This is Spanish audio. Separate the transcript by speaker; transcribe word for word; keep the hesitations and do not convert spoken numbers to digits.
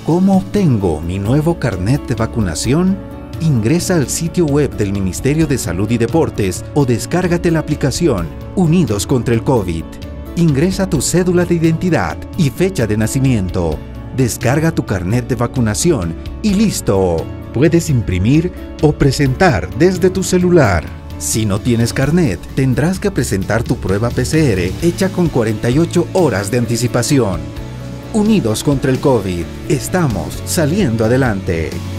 Speaker 1: ¿Cómo obtengo mi nuevo carnet de vacunación? Ingresa al sitio web del Ministerio de Salud y Deportes o descárgate la aplicación Unidos contra el COVID. Ingresa tu cédula de identidad y fecha de nacimiento. Descarga tu carnet de vacunación y ¡listo! Puedes imprimir o presentar desde tu celular. Si no tienes carnet, tendrás que presentar tu prueba P C R hecha con cuarenta y ocho horas de anticipación. Unidos contra el COVID, estamos saliendo adelante.